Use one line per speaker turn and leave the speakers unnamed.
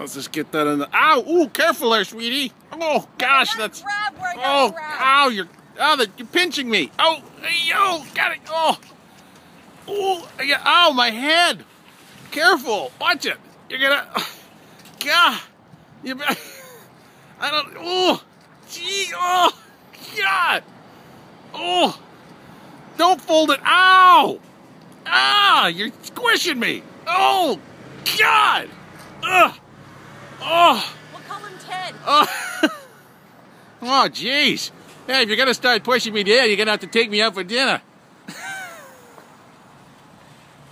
Let's just get that in the. Ow! Ooh, careful there, sweetie. Oh gosh, that's. Oh, ow! You're pinching me. Oh, yo, got it. Oh, oh, yeah. Ow, my head. Careful. Watch it. You're gonna. God. You. I don't. Oh, gee. Oh, God. Oh, don't fold it. Ow. Ah, you're squishing me. Oh, God. Ugh. Oh.
We'll call him Ted.
Oh. Oh, jeez. Hey, if you're gonna start pushing me down, you're gonna have to take me out for dinner.